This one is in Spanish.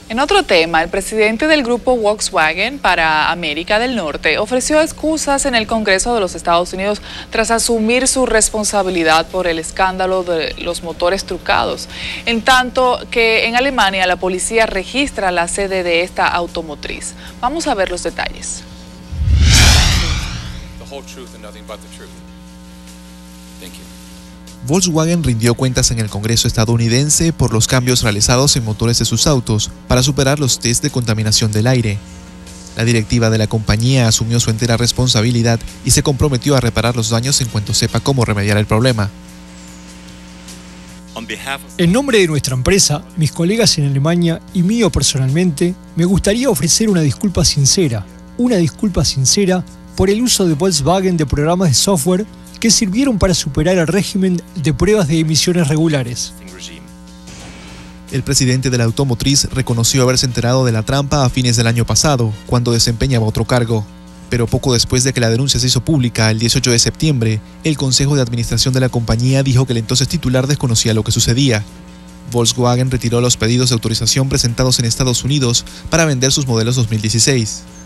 En otro tema, el presidente del grupo Volkswagen para América del Norte ofreció excusas en el Congreso de los Estados Unidos tras asumir su responsabilidad por el escándalo de los motores trucados, en tanto que en Alemania la policía registra la sede de esta automotriz. Vamos a ver los detalles. Volkswagen rindió cuentas en el Congreso estadounidense por los cambios realizados en motores de sus autos para superar los test de contaminación del aire. La directiva de la compañía asumió su entera responsabilidad y se comprometió a reparar los daños en cuanto sepa cómo remediar el problema. En nombre de nuestra empresa, mis colegas en Alemania y mío personalmente, me gustaría ofrecer una disculpa sincera por el uso de Volkswagen de programas de software que sirvieron para superar el régimen de pruebas de emisiones regulares. El presidente de la automotriz reconoció haberse enterado de la trampa a fines del año pasado, cuando desempeñaba otro cargo. Pero poco después de que la denuncia se hizo pública, el 18 de septiembre, el Consejo de Administración de la compañía dijo que el entonces titular desconocía lo que sucedía. Volkswagen retiró los pedidos de autorización presentados en Estados Unidos para vender sus modelos 2016.